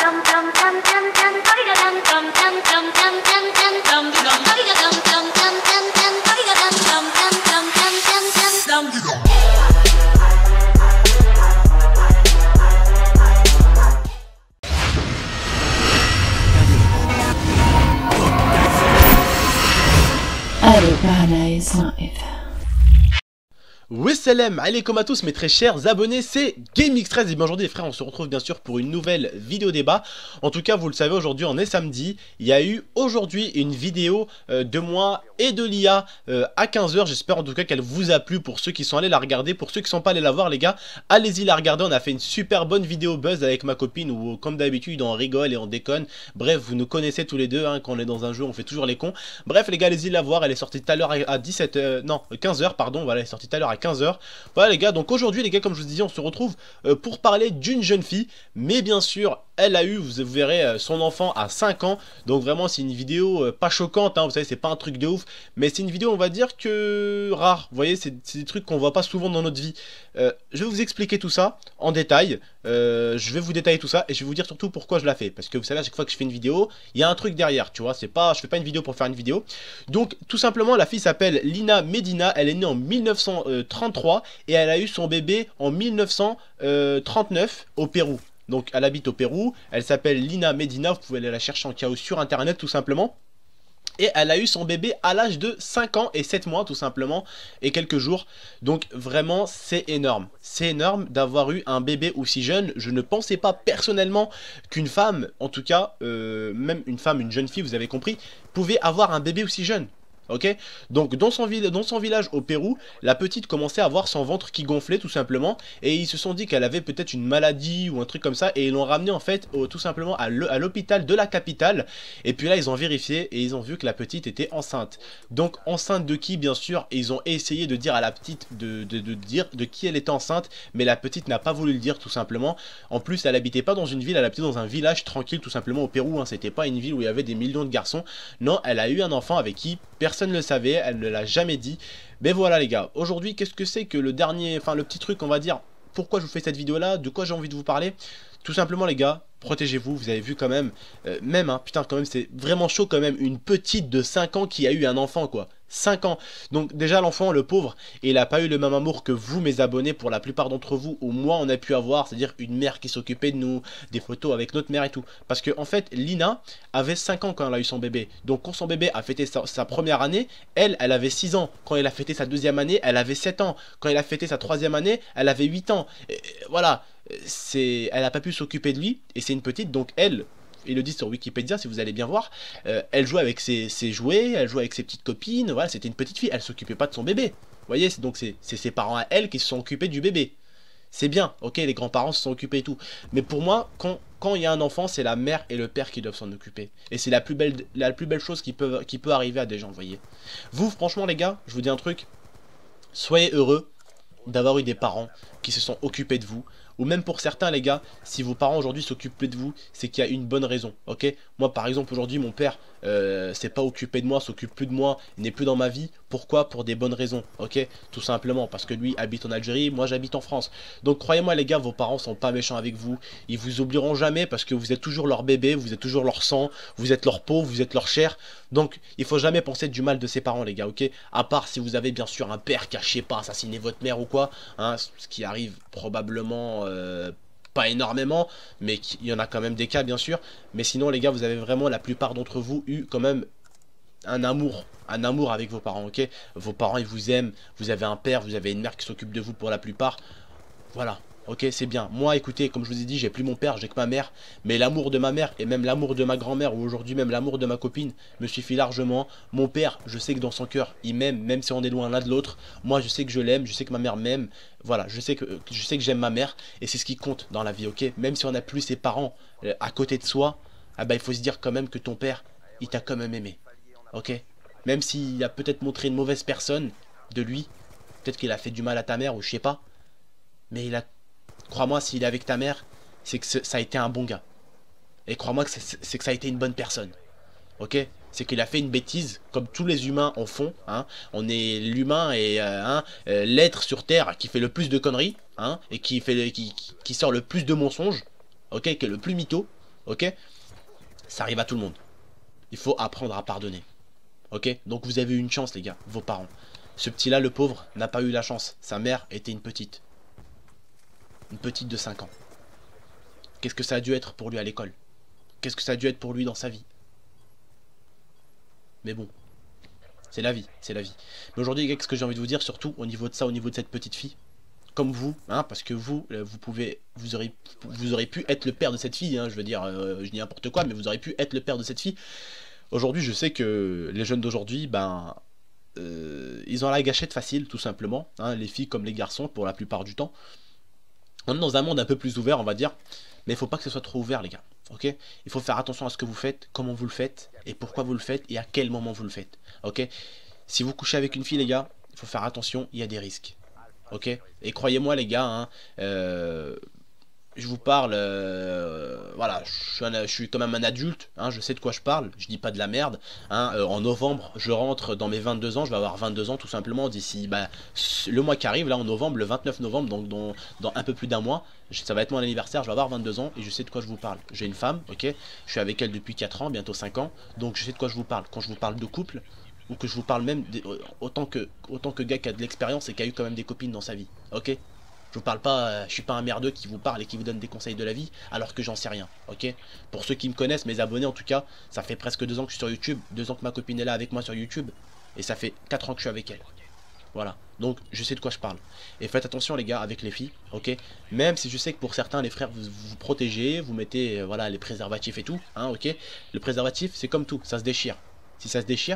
Wassalam alaikum à tous mes très chers abonnés, c'est GameX13 et bien aujourd'hui les frères on se retrouve bien sûr pour une nouvelle vidéo débat. En tout cas vous le savez, aujourd'hui on est samedi, il y a eu aujourd'hui une vidéo de moi et de Lia à 15 h. J'espère en tout cas qu'elle vous a plu pour ceux qui sont allés la regarder. Pour ceux qui sont pas allés la voir les gars, allez-y la regarder, on a fait une super bonne vidéo buzz avec ma copine où comme d'habitude on rigole et on déconne. Bref, vous nous connaissez tous les deux hein, quand on est dans un jeu on fait toujours les cons. Bref les gars, allez-y la voir, elle est sortie tout à l'heure à 15 h pardon, voilà, elle est sortie tout à l'heure à 15 h. Voilà les gars, donc aujourd'hui les gars comme je vous disais on se retrouve pour parler d'une jeune fille. Mais bien sûr elle a eu, vous verrez, son enfant à 5 ans. Donc vraiment c'est une vidéo pas choquante hein, vous savez c'est pas un truc de ouf. Mais c'est une vidéo on va dire que rare. Vous voyez c'est des trucs qu'on voit pas souvent dans notre vie. Je vais vous expliquer tout ça en détail. Je vais vous détailler tout ça et je vais vous dire surtout pourquoi je la fais. Parce que vous savez à chaque fois que je fais une vidéo il y a un truc derrière, tu vois. C'est pas, je fais pas une vidéo pour faire une vidéo. Donc tout simplement la fille s'appelle Lina Medina. Elle est née en 1933 et elle a eu son bébé en 1939 au Pérou. Donc elle habite au Pérou, elle s'appelle Lina Medina, vous pouvez aller la chercher en chaos sur internet tout simplement. Et elle a eu son bébé à l'âge de 5 ans et 7 mois tout simplement et quelques jours. Donc vraiment c'est énorme. C'est énorme d'avoir eu un bébé aussi jeune. Je ne pensais pas personnellement qu'une femme, en tout cas même une femme, une jeune fille vous avez compris, pouvait avoir un bébé aussi jeune. Ok, donc dans son village au Pérou, la petite commençait à avoir son ventre qui gonflait tout simplement. Et ils se sont dit qu'elle avait peut-être une maladie ou un truc comme ça. Et ils l'ont ramenée en fait tout simplement à l'hôpital de la capitale. Et puis là ils ont vérifié et ils ont vu que la petite était enceinte. Donc enceinte de qui bien sûr. Et ils ont essayé de dire à la petite de dire de qui elle était enceinte. Mais la petite n'a pas voulu le dire tout simplement. En plus elle habitait pas dans une ville, elle habitait dans un village tranquille tout simplement au Pérou hein. C'était pas une ville où il y avait des millions de garçons. Non, elle a eu un enfant avec qui personne ne le savait, elle ne l'a jamais dit. Mais voilà les gars, aujourd'hui qu'est-ce que c'est que le dernier, enfin le petit truc on va dire, pourquoi je vous fais cette vidéo là, de quoi j'ai envie de vous parler. Tout simplement les gars, protégez-vous, vous avez vu quand même, putain quand même c'est vraiment chaud quand même, une petite de 5 ans qui a eu un enfant quoi. 5 ans. Donc déjà l'enfant, le pauvre, il n'a pas eu le même amour que vous mes abonnés pour la plupart d'entre vous, ou moi on a pu avoir, c'est-à-dire une mère qui s'occupait de nous, des photos avec notre mère et tout. Parce que en fait Lina avait 5 ans quand elle a eu son bébé. Donc quand son bébé a fêté sa première année, elle avait 6 ans. Quand elle a fêté sa deuxième année, elle avait 7 ans. Quand elle a fêté sa troisième année, elle avait 8 ans. Et voilà, elle n'a pas pu s'occuper de lui, et c'est une petite, donc elle... Il le dit sur Wikipédia si vous allez bien voir, elle jouait avec ses jouets, elle jouait avec ses petites copines, voilà, c'était une petite fille, elle s'occupait pas de son bébé. Vous voyez, donc c'est ses parents à elle qui se sont occupés du bébé. C'est bien, ok, les grands-parents se sont occupés et tout. Mais pour moi, quand il y a un enfant, c'est la mère et le père qui doivent s'en occuper. Et c'est la plus belle chose qui peut arriver à des gens, vous voyez. Vous, franchement les gars, je vous dis un truc, soyez heureux d'avoir eu des parents qui se sont occupés de vous. Ou même pour certains les gars, si vos parents aujourd'hui s'occupent de vous, c'est qu'il y a une bonne raison, ok. Moi par exemple aujourd'hui mon père s'est pas occupé de moi, s'occupe plus de moi, n'est plus dans ma vie. Pourquoi? Pour des bonnes raisons, ok. Tout simplement parce que lui habite en Algérie, moi j'habite en France. Donc croyez-moi les gars, vos parents sont pas méchants avec vous. Ils vous oublieront jamais parce que vous êtes toujours leur bébé, vous êtes toujours leur sang, vous êtes leur peau, vous êtes leur chair. Donc il faut jamais penser du mal de ses parents les gars, ok. À part si vous avez bien sûr un père qui a, je sais pas, assassiné votre mère ou quoi, hein, ce qui arrive probablement pas énormément, mais il y en a quand même des cas bien sûr. Mais sinon les gars, vous avez vraiment, la plupart d'entre vous, eu quand même un amour avec vos parents, ok. Vos parents ils vous aiment, vous avez un père, vous avez une mère qui s'occupe de vous pour la plupart. Voilà, ok, c'est bien. Moi écoutez, comme je vous ai dit, j'ai plus mon père, j'ai que ma mère. Mais l'amour de ma mère et même l'amour de ma grand-mère, ou aujourd'hui même l'amour de ma copine, me suffit largement. Mon père, je sais que dans son cœur, il m'aime, même si on est loin l'un de l'autre. Moi je sais que je l'aime, je sais que ma mère m'aime. Voilà, je sais que j'aime ma mère. Et c'est ce qui compte dans la vie, ok. Même si on n'a plus ses parents à côté de soi, ah bah, il faut se dire quand même que ton père, il t'a quand même aimé. Ok, même s'il a peut-être montré une mauvaise personne de lui, peut-être qu'il a fait du mal à ta mère ou je sais pas, mais crois-moi, s'il est avec ta mère, c'est que ça a été un bon gars. Et crois-moi que c'est que ça a été une bonne personne. Ok, c'est qu'il a fait une bêtise, comme tous les humains en font, hein. On est l'humain et l'être sur Terre qui fait le plus de conneries, hein, et qui sort le plus de mensonges, ok, qui est le plus mytho. ok? Ça arrive à tout le monde. Il faut apprendre à pardonner, ok? Donc vous avez eu une chance, les gars, vos parents. Ce petit-là, le pauvre, n'a pas eu la chance. Sa mère était une petite. Une petite de 5 ans. Qu'est-ce que ça a dû être pour lui à l'école? Qu'est-ce que ça a dû être pour lui dans sa vie? Mais bon, c'est la vie, c'est la vie. Mais aujourd'hui, les gars, ce que j'ai envie de vous dire, surtout au niveau de ça, au niveau de cette petite fille, comme vous, hein, parce que vous, vous aurez pu être le père de cette fille, hein, je veux dire, je dis n'importe quoi, mais vous aurez pu être le père de cette fille. Aujourd'hui, je sais que les jeunes d'aujourd'hui, ben, ils ont la gâchette facile, tout simplement, hein, les filles comme les garçons, pour la plupart du temps. On est dans un monde un peu plus ouvert, on va dire, mais il faut pas que ce soit trop ouvert, les gars. Ok? Il faut faire attention à ce que vous faites, comment vous le faites, et pourquoi vous le faites, et à quel moment vous le faites. Ok? Si vous couchez avec une fille, les gars, il faut faire attention, il y a des risques. Ok? Et croyez-moi, les gars, hein, je vous parle, voilà, je suis quand même un adulte, hein, je sais de quoi je parle, je dis pas de la merde, hein, en novembre, je rentre dans mes 22 ans, je vais avoir 22 ans tout simplement d'ici, bah, le mois qui arrive, là en novembre, le 29 novembre, donc dans un peu plus d'un mois, ça va être mon anniversaire, je vais avoir 22 ans et je sais de quoi je vous parle. J'ai une femme, ok, je suis avec elle depuis 4 ans, bientôt 5 ans, donc je sais de quoi je vous parle. Quand je vous parle de couple, ou que je vous parle même, autant que gars qui a de l'expérience et qui a eu quand même des copines dans sa vie, ok? Je vous parle pas, je suis pas un merdeux qui vous parle et qui vous donne des conseils de la vie, alors que j'en sais rien, ok? Pour ceux qui me connaissent, mes abonnés en tout cas, ça fait presque 2 ans que je suis sur YouTube, 2 ans que ma copine est là avec moi sur YouTube, et ça fait 4 ans que je suis avec elle. Voilà, donc je sais de quoi je parle. Et faites attention les gars avec les filles, ok? Même si je sais que pour certains les frères vous protégez, vous mettez voilà les préservatifs et tout, hein, ok? Le préservatif c'est comme tout, ça se déchire. Si ça se déchire,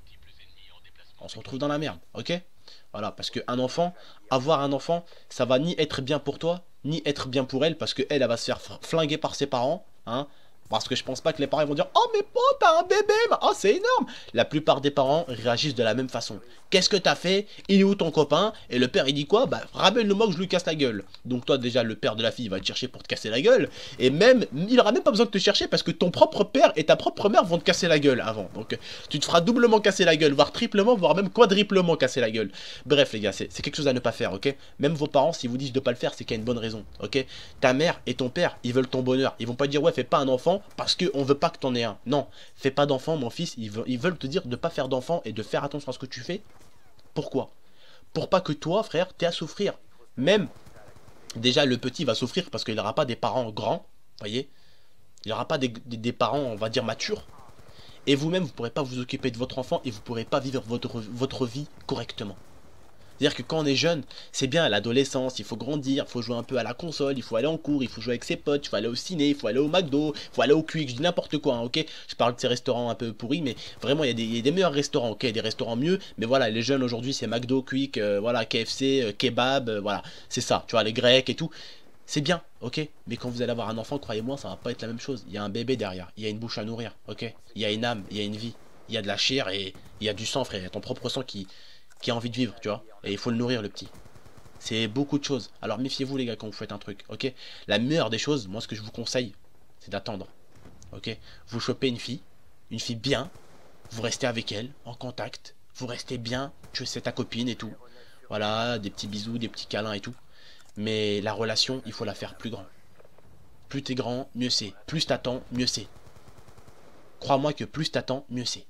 on se retrouve dans la merde, ok? Voilà, parce qu'un enfant, avoir un enfant, ça va ni être bien pour toi, ni être bien pour elle, parce qu'elle, elle va se faire flinguer par ses parents, hein. Parce que je pense pas que les parents vont dire « Oh mais bon, t'as un bébé, oh c'est énorme !» La plupart des parents réagissent de la même façon. Qu'est-ce que t'as fait? Il est où ton copain? Et le père il dit quoi? Bah ramène-le-moi que je lui casse la gueule. Donc toi déjà le père de la fille va te chercher pour te casser la gueule. Et même, il aura même pas besoin de te chercher parce que ton propre père et ta propre mère vont te casser la gueule avant. Donc tu te feras doublement casser la gueule, voire triplement, voire même quadruplement casser la gueule. Bref les gars, c'est quelque chose à ne pas faire, ok? Même vos parents, s'ils vous disent de pas le faire, c'est qu'il y a une bonne raison, ok? Ta mère et ton père, ils veulent ton bonheur. Ils vont pas dire ouais fais pas un enfant parce qu'on veut pas que t'en aies un. Non, fais pas d'enfant mon fils, ils veulent te dire de pas faire d'enfant et de faire attention à ce que tu fais. Pourquoi? Pour pas que toi, frère, t'aies à souffrir. Même, déjà, le petit va souffrir parce qu'il n'aura pas des parents grands, voyez. Il n'aura pas des parents, on va dire, matures. Et vous-même, vous ne pourrez pas vous occuper de votre enfant et vous ne pourrez pas vivre votre vie correctement. C'est-à-dire que quand on est jeune, c'est bien à l'adolescence, il faut grandir, il faut jouer un peu à la console, il faut aller en cours, il faut jouer avec ses potes, il faut aller au ciné, il faut aller au McDo, il faut aller au Quick, je dis n'importe quoi, hein, ok? Je parle de ces restaurants un peu pourris, mais vraiment il y a des meilleurs restaurants, ok? Il y a des restaurants mieux, mais voilà, les jeunes aujourd'hui c'est McDo, Quick, voilà, KFC, kebab, voilà, c'est ça, tu vois, les Grecs et tout. C'est bien, ok? Mais quand vous allez avoir un enfant, croyez-moi, ça va pas être la même chose. Il y a un bébé derrière, il y a une bouche à nourrir, ok? Il y a une âme, il y a une vie, il y a de la chair et il y a du sang, frère, il y a ton propre sang qui a envie de vivre, tu vois. Et il faut le nourrir, le petit. C'est beaucoup de choses. Alors méfiez-vous, les gars, quand vous faites un truc, ok? La meilleure des choses, moi, ce que je vous conseille, c'est d'attendre, ok? Vous chopez une fille bien, vous restez avec elle, en contact, vous restez bien, que c'est ta copine et tout. Voilà, des petits bisous, des petits câlins et tout. Mais la relation, il faut la faire plus grand. Plus t'es grand, mieux c'est. Plus t'attends, mieux c'est. Crois-moi que plus t'attends, mieux c'est.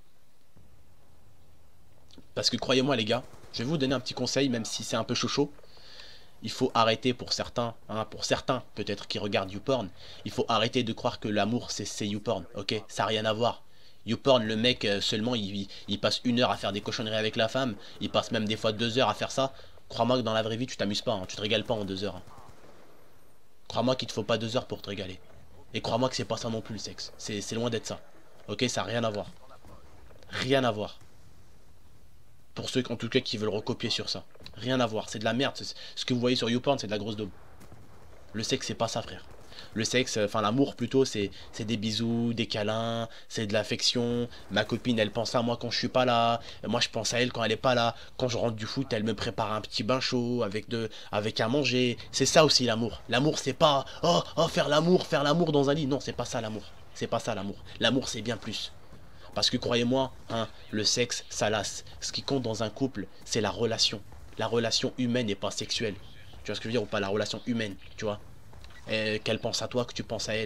Parce que croyez-moi les gars, je vais vous donner un petit conseil, même si c'est un peu chaud. Il faut arrêter pour certains, hein, peut-être qui regardent YouPorn, il faut arrêter de croire que l'amour c'est YouPorn, ok? Ça n'a rien à voir. YouPorn, le mec seulement il passe 1 heure à faire des cochonneries avec la femme, il passe même des fois 2 heures à faire ça. Crois-moi que dans la vraie vie tu t'amuses pas, hein, tu te régales pas en 2 heures. Hein. Crois-moi qu'il te faut pas 2 heures pour te régaler. Et crois-moi que c'est pas ça non plus le sexe, c'est loin d'être ça. Ok, ça n'a rien à voir. Rien à voir. Pour ceux en tout cas qui veulent recopier sur ça. Rien à voir, c'est de la merde. Ce que vous voyez sur YouPorn, c'est de la grosse daube. Le sexe, c'est pas ça, frère. Le sexe, enfin l'amour plutôt, c'est des bisous, des câlins, c'est de l'affection. Ma copine, elle pense à moi quand je suis pas là. Moi, je pense à elle quand elle est pas là. Quand je rentre du foot, elle me prépare un petit bain chaud avec à manger. C'est ça aussi l'amour. L'amour, c'est pas faire l'amour dans un lit. Non, c'est pas ça l'amour. C'est pas ça l'amour. L'amour, c'est bien plus. Parce que croyez-moi, hein, le sexe, ça lasse. Ce qui compte dans un couple, c'est la relation. La relation humaine et pas sexuelle. Tu vois ce que je veux dire ou pas? La relation humaine, tu vois. Qu'elle pense à toi, que tu penses à elle.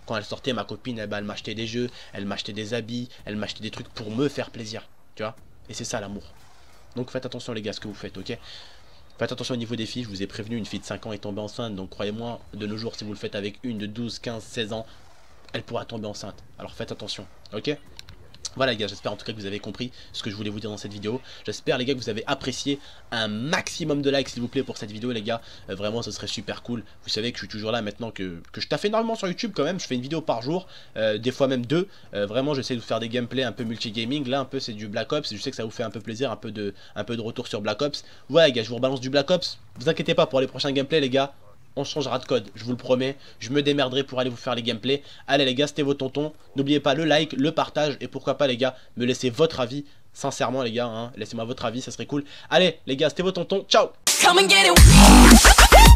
quand elle sortait, ma copine, elle m'achetait des jeux, elle m'achetait des habits, elle m'achetait des trucs pour me faire plaisir, tu vois. Et c'est ça l'amour. Donc faites attention les gars à ce que vous faites, ok. Faites attention au niveau des filles, je vous ai prévenu, une fille de 5 ans est tombée enceinte, donc croyez-moi, de nos jours, si vous le faites avec une de 12, 15, 16 ans, elle pourra tomber enceinte. Alors faites attention, ok. Voilà les gars, j'espère en tout cas que vous avez compris ce que je voulais vous dire dans cette vidéo. J'espère les gars que vous avez apprécié un maximum de likes s'il vous plaît pour cette vidéo les gars. Vraiment ce serait super cool. Vous savez que je suis toujours là maintenant que je taffe énormément sur YouTube quand même. Je fais une vidéo par jour, des fois même deux. Vraiment j'essaie de vous faire des gameplays un peu multigaming. Là un peu c'est du Black Ops. Je sais que ça vous fait un peu plaisir, un peu de retour sur Black Ops. Voilà les gars, je vous rebalance du Black Ops. Vous inquiétez pas pour les prochains gameplays les gars. On changera de code, je vous le promets. Je me démerderai pour aller vous faire les gameplays. Allez les gars, c'était vos tontons. N'oubliez pas le like, le partage. Et pourquoi pas les gars, me laissez votre avis. Sincèrement les gars, hein, laissez-moi votre avis, ça serait cool. Allez les gars, c'était vos tontons. Ciao.